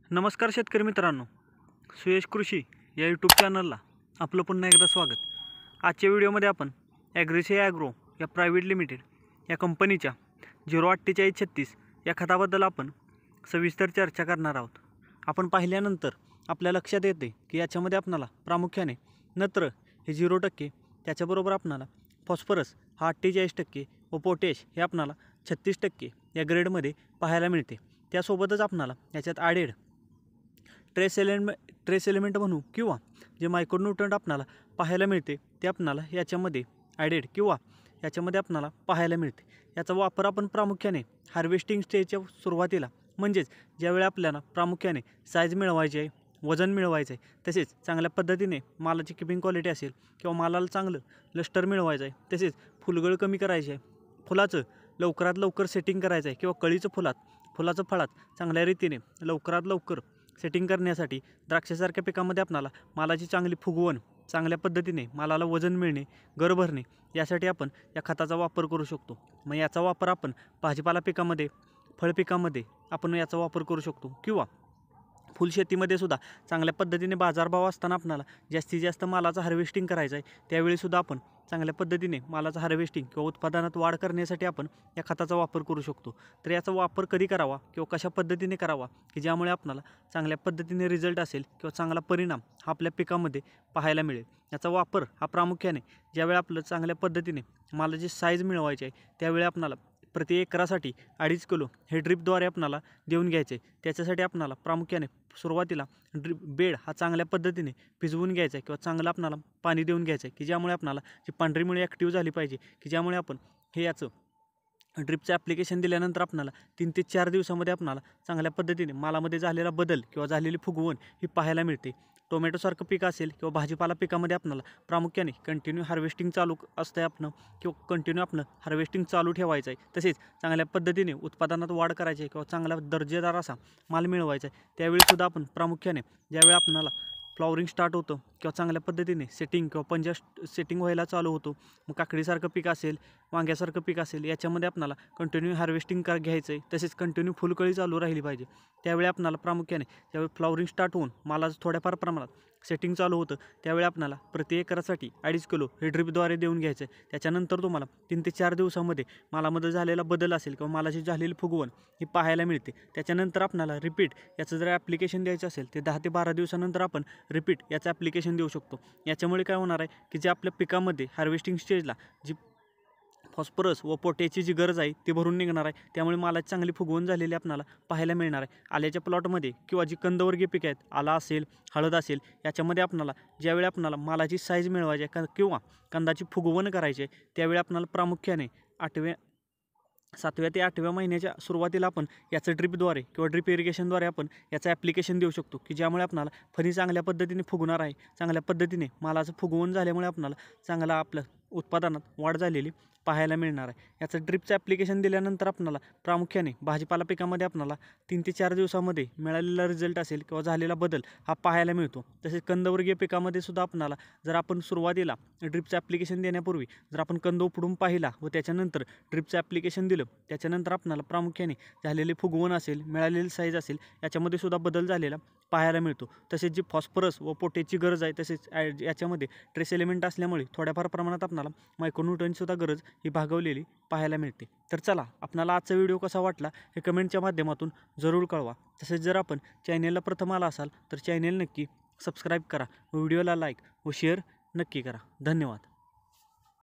नमस्कार शेतकरी मित्रांनो, सुयश कृषी या यूट्यूब चॅनलला आपलं पुन्हा एकदा स्वागत। आजच्या व्हिडिओमध्ये आपण ॲग्रिसे ॲग्रो या प्रायव्हेट लिमिटेड या कंपनीच्या 04836 या खताबद्दल आपण सविस्तर चर्चा करणार आहोत। आपण पाहिल्यानंतर आपल्या लक्षात येते की याच्यामध्ये आपणाला प्रामुख्याने नत्र हे 0%, त्याच्याबरोबर आपणाला फॉस्फरस हा 48% व पोटॅश हे आपणाला 36% या ग्रेडमध्ये पाहायला मिळते। त्यासोबतच आपणाला याच्यात ॲडेड ट्रेस एलिमेंट म्हणू किंवा जे मायक्रोन्यूट्रंट आपणाला पाहायला मिळते ते आपणाला याच्यामध्ये ॲडेड किंवा याच्यामध्ये आपणाला पाहायला मिळते। याचा वापर आपण प्रामुख्याने हार्वेस्टिंग स्टेजच्या सुरुवातीला, म्हणजेच ज्यावेळी आपल्याला प्रामुख्याने साईज मिळवायची आहे, वजन मिळवायचं आहे, तसेच चांगल्या पद्धतीने मालाची किपिंग क्वालिटी असेल किंवा मालाला चांगलं लस्टर मिळवायचं आहे, तसेच फुलगळ कमी करायची आहे, फुलाचं लवकरात लवकर सेटिंग करायचं आहे किंवा कळीचं फुलाचं फळात चांगल्या रीतीने लवकरात लवकर सेटिंग करण्यासाठी द्राक्षासारख्या पिकामध्ये आपणाला मालाची चांगली फुगवण, चांगल्या पद्धतीने मालाला वजन मिळणे, गर भरणे यासाठी आपण या खताचा वापर करू शकतो। मग याचा वापर आपण भाजीपाला पिकामध्ये, फळ पिकामध्ये आपण याचा वापर करू शकतो किंवा फुलशेतीमध्ये सुद्धा चांगल्या पद्धतीने बाजारभाव असताना आपणाला जास्तीत जास्त मालाचं हार्वेस्टिंग करायचं आहे, त्यावेळी सुद्धा आपण चांगल्या पद्धतीने मालाचं हार्वेस्टिंग किंवा उत्पादनात वाढ करण्यासाठी आपण या खताचा वापर करू शकतो। तर याचा वापर कधी करावा किंवा कशा पद्धतीने करावा की ज्यामुळे आपणाला चांगल्या पद्धतीने रिझल्ट असेल किंवा चांगला परिणाम हा आपल्या पिकामध्ये पाहायला मिळेल। याचा वापर हा प्रामुख्याने ज्यावेळी आपलं चांगल्या पद्धतीने मालाची साईज मिळवायची आहे त्यावेळी आपणाला प्रति एकरासाठी 2.5 किलो हे ड्रिपद्वारे आपणाला देऊन घ्यायचे। त्याच्यासाठी आपणाला प्रामुख्याने सुरुवातीला बेड हा चांगल्या पद्धतीने भिजवून घ्यायचा आहे किंवा चांगलं आपणाला पाणी देऊन घ्यायचं आहे की ज्यामुळे आपणाला जी पांढरी मुळी ॲक्टिव्ह झाली पाहिजे, की ज्यामुळे आपण हे याचं ड्रिपचं ॲप्लिकेशन दिल्यानंतर आपणाला 3 ते 4 दिवसामध्ये आपणाला चांगल्या पद्धतीने मालामध्ये झालेला बदल किंवा झालेली फुगवण ही पाहायला मिळते। टोमॅटोसारखं पीक असेल किंवा भाजीपाला पिकामध्ये आपणाला प्रामुख्याने कंटिन्यू हार्वेस्टिंग चालू असतं आपलं किंवा कंटिन्यू आपलं हार्वेस्टिंग चालू ठेवायचं आहे, तसेच चांगल्या पद्धतीने उत्पादनात वाढ करायची आहे किंवा चांगला दर्जेदार असा माल मिळवायचा आहे, त्यावेळीसुद्धा आपण प्रामुख्याने ज्यावेळी आपणाला फ्लॉवरिंग स्टार्ट होतं किंवा चांगल्या पद्धतीने सेटिंग किंवा पंजा सेटिंग व्हायला चालू होतो, मग काकडीसारखं पीक असेल, वांग्यासारखं पीक असेल, याच्यामध्ये आपणाला कंटिन्यू हार्वेस्टिंग घ्यायचं आहे, तसेच कंटिन्यू फुलकळी चालू राहिली पाहिजे। त्यावेळी आपणाला प्रामुख्याने ज्यावेळी फ्लॉवरिंग स्टार्ट होऊन मालाचं थोड्याफार प्रमाणात सेटिंग चालू होतं त्यावेळी आपणाला प्रति एकरासाठी 2.5 किलो हे ड्रिपद्वारे देऊन घ्यायचं आहे। त्याच्यानंतर तुम्हाला 3 ते 4 दिवसामध्ये मालामध्ये झालेला बदल असेल किंवा मालाची झालेली फुगवण ही पाहायला मिळते। त्याच्यानंतर आपणाला रिपीट याचं जर ॲप्लिकेशन द्यायचं असेल ते 10 ते 12 दिवसानंतर आपण रिपीट याचं ॲप्लिकेशन देऊ शकतो। याच्यामुळे काय होणार आहे की जे आपल्या पिकामध्ये हार्वेस्टिंग स्टेजला जी फॉस्फरस व पोटॅशची जी गरज आहे ती भरून निघणार आहे, त्यामुळे मालाची चांगली फुगवण झालेली आपल्याला पाहायला मिळणार आहे। आल्याच्या प्लॉटमध्ये किंवा जी कंदवर्गीय पिकं आहेत, आला असेल, हळद असेल, याच्यामध्ये आपल्याला ज्यावेळी आपल्याला मालाची साईज मिळवायची आहे किंवा कंदाची फुगवण करायची आहे त्यावेळी आपल्याला प्रामुख्याने 7व्या ते 8व्या महिन्याच्या सुरुवातीला आपण याचं ड्रिपद्वारे किंवा ड्रिप इरिगेशनद्वारे आपण याचं ॲप्लिकेशन देऊ शकतो की ज्यामुळे आपल्याला फणी चांगल्या पद्धतीने फुगणार आहे, चांगल्या पद्धतीने मालाचं फुगवण झाल्यामुळे आपल्याला चांगला आपलं उत्पादनात वाढ झालेली पाहायला मिळणार आहे। याचं ड्रिपचं ॲप्लिकेशन दिल्यानंतर आपल्याला प्रामुख्याने भाजीपाला पिकामध्ये आपल्याला 3 ते 4 दिवसामध्ये मिळालेला रिझल्ट असेल किंवा झालेला बदल हा पाहायला मिळतो। तसेच कंदवर्गीय पिकामध्ये सुद्धा आपल्याला जर आपण सुरुवातीला ड्रिपचं ॲप्लिकेशन देण्यापूर्वी जर आपण कंद उपडून पाहिला व त्याच्यानंतर ड्रिपचं ॲप्लिकेशन दिलं, त्याच्यानंतर आपल्याला प्रामुख्याने झालेली फुगवण असेल, मिळालेली साईज असेल, याच्यामध्ये सुद्धा बदल झालेला पाहायला मिळतो। तसेच जी फॉस्फरस व पोटॅशची गरज आहे, तसेच याच्यामध्ये ट्रेस एलिमेंट असल्यामुळे थोड्याफार प्रमाणात आपल्याला मायक्रोन्यूट्रंटची सुद्धा गरज ही भागवलेली पाहायला मिळते। तर चला, आपल्याला आजचा व्हिडिओ कसा वाटला हे कमेंटच्या माध्यमातून जरूर कळवा। तसेच जर आपण चॅनेलला प्रथम आला असाल तर चॅनेल नक्की सबस्क्राईब करा, व्हिडिओला लाईक व शेअर नक्की करा। धन्यवाद।